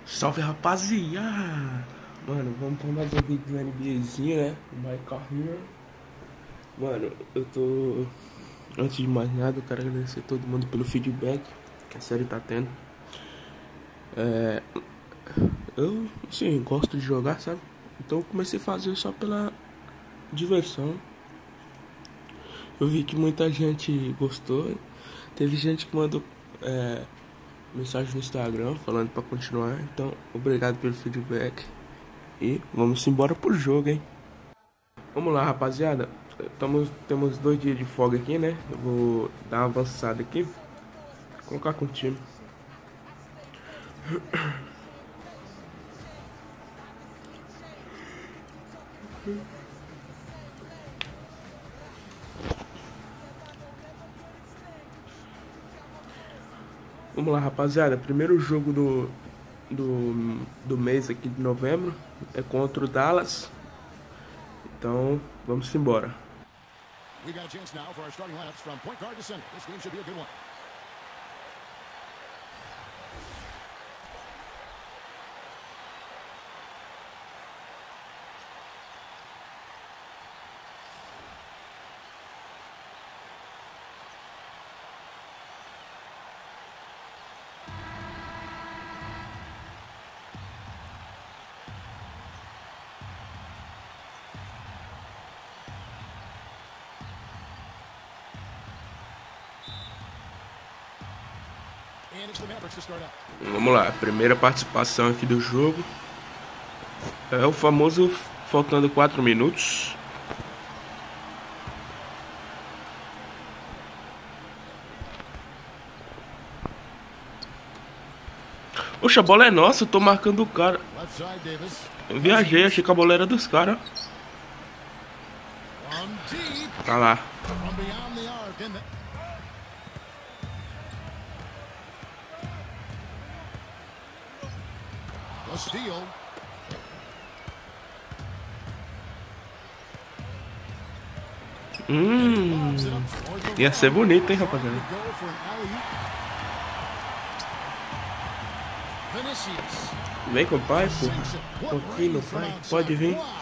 Salve, rapaziada! Mano, vamos pra mais um vídeo do NBAzinho, né? My Career. Mano, eu tô... Antes de mais nada, eu quero agradecer a todo mundo pelo feedback que a série tá tendo. Eu, assim, gosto de jogar, sabe? Então eu comecei a fazer só pela diversão. Eu vi que muita gente gostou. Teve gente que mandou mensagem no Instagram falando pra continuar. Então, obrigado pelo feedback. E vamos embora pro jogo, hein? Vamos lá, rapaziada. Temos 2 dias de folga aqui, né? Eu vou dar uma avançada aqui. Colocar com o time. Vamos lá, rapaziada. Primeiro jogo do mês aqui de novembro é contra o Dallas. Então, vamos embora. We've got a chance now for our starting lineups from point guard to center. This game should be a good one. And it's the Mavericks to start up. Vamos lá, primeira participação aqui do jogo. É o famoso faltando 4 minutos. Oxe, a bola é nossa, eu tô marcando o cara. Left side, Davis. Eu viajei, achei que a bola era dos caras. On deep. Tá lá. From beyond the arc. And the steal. Ia ser bonito, hein, rapaziada. Go for an alley-oop. Vinicius. Vem com o pai, Sinks porra. it. What Confia no range from pai, outside. pode vir. Wow.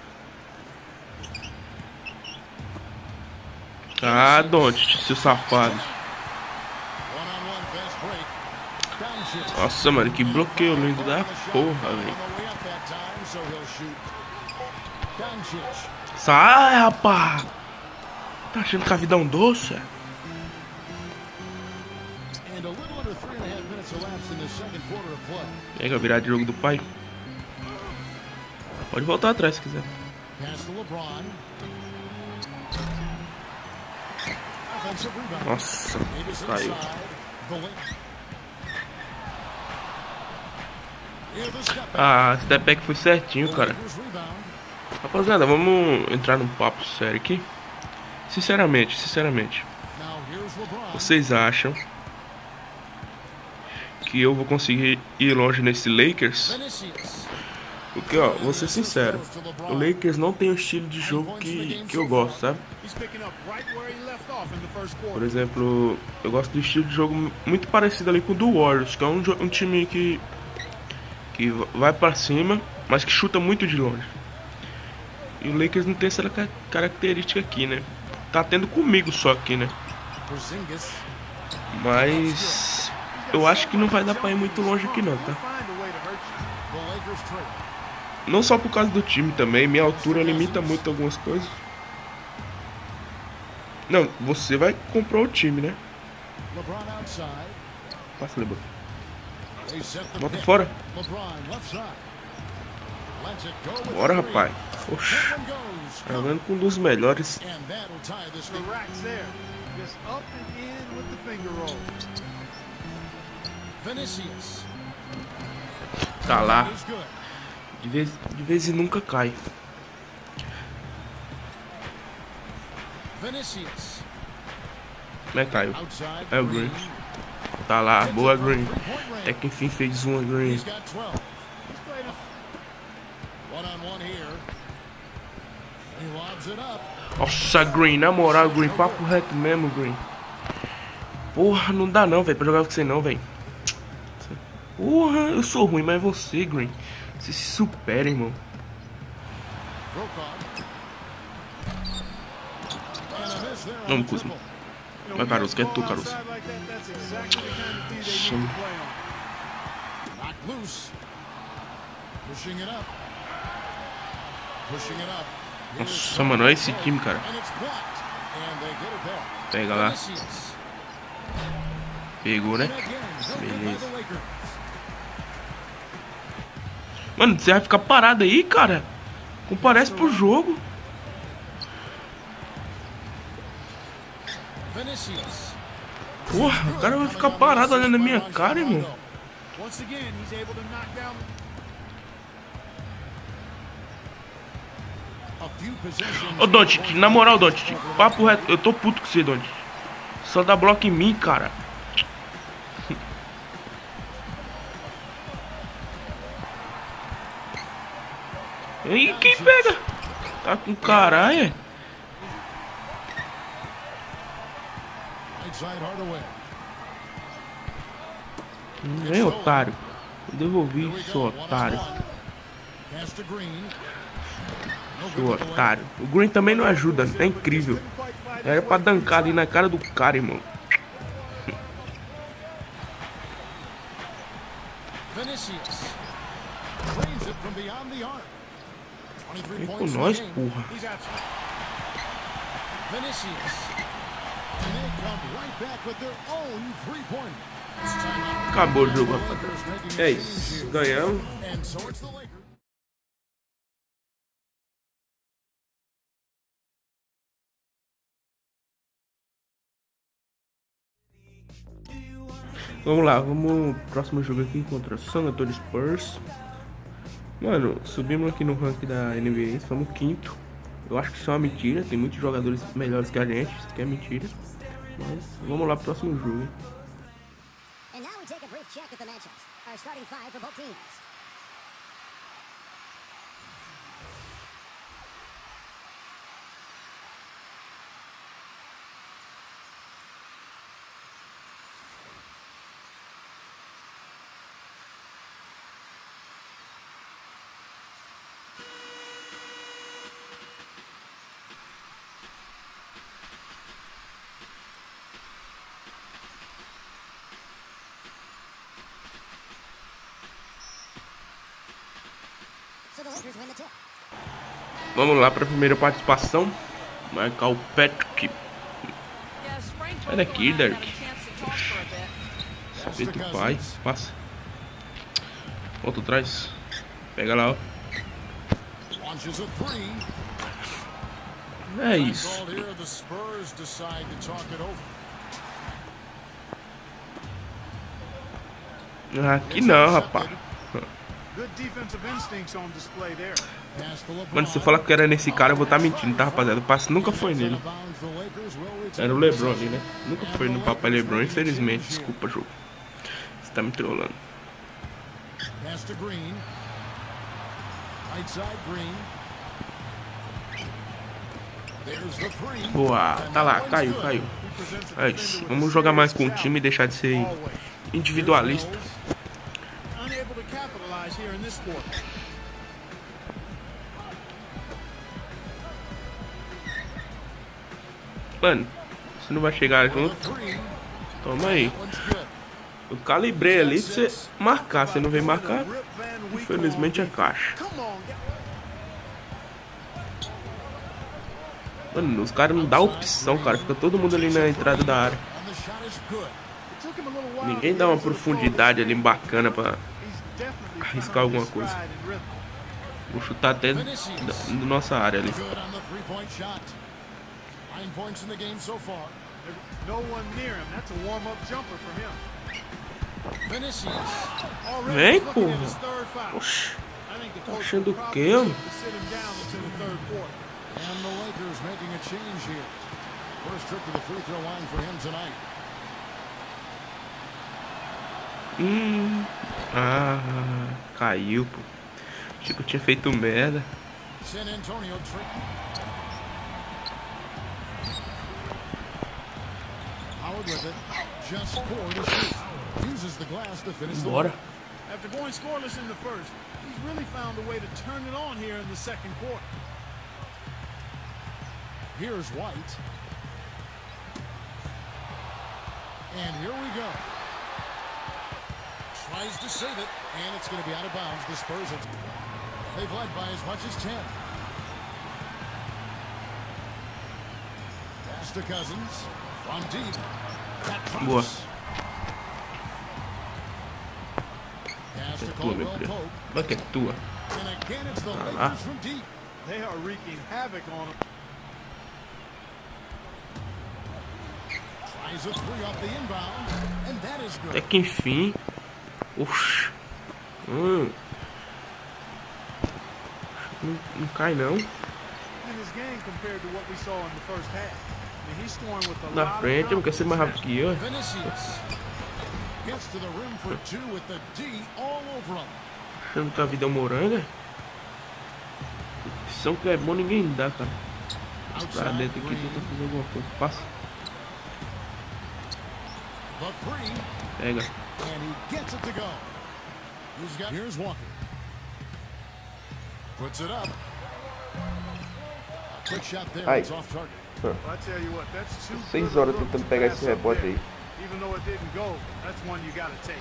Ah, Doncic, seu safado. One-on-one fast break. Doncic. Nossa, mano, que bloqueio lindo da porra, velho. On the way up that time, so he'll shoot. Doncic. Sai, rapá. Tá achando que a vida é um doce? And a little under 3.5 minutes elapsed in the second quarter of play. Pega a virada de jogo do pai. Pode voltar atrás se quiser. Pass to LeBron. Offensive rebound. Nossa, Davis caiu. inside. The link. Here's the step back. Ah, step back foi certinho, cara. Lakers rebound. Rapaziada, vamos entrar num papo sério aqui. Sinceramente, Now here's LeBron. vocês acham que eu vou conseguir ir longe nesse Lakers? Vinicius. Porque, ó, vou ser sincero, o Lakers não tem o estilo de jogo que eu gosto, sabe? He's picking up right where he left off in the first Por quarter. exemplo, eu gosto do estilo de jogo muito parecido ali com o do Warriors, que é um time que vai pra cima, mas que chuta muito de longe. E o Lakers não tem essa característica aqui, né? Tá tendo comigo só aqui, né? Porzingis. Mas eu acho que não vai dar pra ir muito longe aqui não, tá? The Lakers trade. Não só por causa do time também, minha altura limita muito algumas coisas. Não, você vai comprar o time, né? LeBron outside. Passa, LeBron. They set the Bota pick. fora. LeBron left side. Lets it go with Bora, the three. rapaz. Oxi, That one goes. jogando com um dos melhores. And that'll tie this The thing. racks there. Just up and in with the finger roll. Vinicius. Tá lá. Is good. De vez em nunca cai. Vinicius. Né, Caio? Outside. É o Green. Tá lá, boa Green. Até que enfim fez uma Green. He's got 12. One-on-one here. He lobs it up. Nossa, Green, na moral, Green, papo reto mesmo, Green. Porra, não dá não, velho, pra jogar com você não, velho. Porra, eu sou ruim, mas você, Green. Você se supera, irmão. Não, Kuzma. Vai, Caruso, que é tu, Caruso. Chama. Nossa, mano, olha esse time, cara. Pega lá. Pegou, né? Beleza. Mano, você vai ficar parado aí, cara? Comparece pro jogo. Porra, o cara vai ficar parado olhando na minha cara, irmão. Ô, Doncic, na moral, Doncic, papo reto, eu tô puto com você, Doncic. Só dá bloco em mim, cara. E quem pega? Tá com caralho. Vem, otário. Eu devolvi, seu otário. Seu otário. O Green também não ajuda, é incrível. Era pra dancar ali na cara do cara, irmão. Vem com nós, porra. Acabou o jogo, rapaz. É isso, ganhamos. Vamos lá, vamos pro próximo jogo aqui contra o San Antonio Spurs. Mano, subimos aqui no ranking da NBA, somos quinto. Eu acho que isso é uma mentira, tem muitos jogadores melhores que a gente, isso aqui é mentira. Mas vamos lá pro próximo jogo, hein? Vamos lá para a primeira participação. Marcar o Patrick. Sai daqui, Derek. Respeita o pai. Passa. Volta atrás. Pega lá, ó. É isso. Aqui não, rapaz. Mano, se eu falar que era nesse cara, eu vou estar mentindo, tá, rapaziada? O passe nunca foi nele. Era o LeBron ali, né? Nunca foi no papai LeBron, infelizmente. Desculpa, jogo. Você tá me trollando. Boa, tá lá, caiu. É isso. Vamos jogar mais com o time e deixar de ser individualista. Mano, você não vai chegar junto? Toma aí. Eu calibrei ali pra você marcar. Você não vem marcar? Infelizmente é caixa. Mano, os caras não dão opção, cara. Fica todo mundo ali na entrada da área. Ninguém dá uma profundidade ali bacana pra arriscar alguma coisa. Vou chutar até da nossa área ali. Vem, porra. Oxi. Tá achando o quê, mano? Caiu, pô. Achei que eu tinha feito merda. Bora. After going scoreless in the first, he's really found a way to turn it on here in the second quarter. Here's White. And here we go. Tries to save it, and it's going to be out of bounds. The Spurs are... They've led by as much as 10. Pass to Cousins. From deep. Boa. Pass É to tua, meu Caldwell filho. Pope. Vai que é tua. And again, it's the lá. Lakers from deep. They are wreaking havoc on him. Tries a three off the inbound, and that is Até good. que enfim. Oxi. Não cai não. In his game compared to what we saw in the first half. I mean, he's scoring with a Na lot frente, não quer ser mais rápido of que eu. Vinicius gets to the rim for two with the D all over him. Achando que a vida é um moranga. Opção que é bom ninguém dá, cara. Pra Outside dentro aqui Green. tenta fazer alguma coisa. Passa. The three, Pega. and he gets it to go. Here's Walker. Puts it up. A quick shot there. Ai. It's off target. I tell you what, that's too 6 good horas a look tentando to pegar pass esse up rebote there. aí. Even though it didn't go, that's one you gotta take.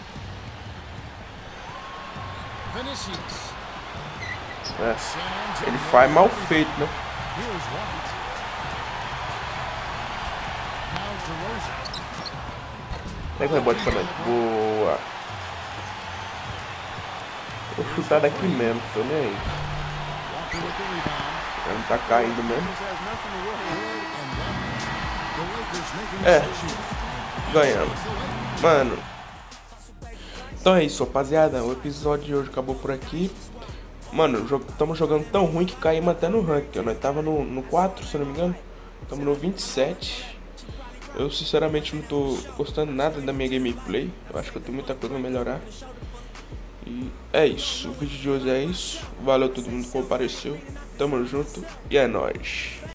Vinicius. É. San Antonio. Ele faz mal feito, né? Here's White. Now DeRozan. Pega o rebote pra nós. Boa. Vou chutar daqui mesmo, tô nem aí. Walker with the rebound. Ele não tá caindo mesmo. This has nothing to worry about. And then the Lakers making É. the substitution. Ganhamos. Mano. Então é isso, rapaziada. O episódio de hoje acabou por aqui. Mano, estamos jogando tão ruim que caímos até no ranking. Nós tava no 4, se eu não me engano. Estamos no 27. Eu sinceramente não tô gostando nada da minha gameplay. Eu acho que eu tenho muita coisa a melhorar. E é isso. O vídeo de hoje é isso. Valeu todo mundo que compareceu. Tamo junto e é nóis.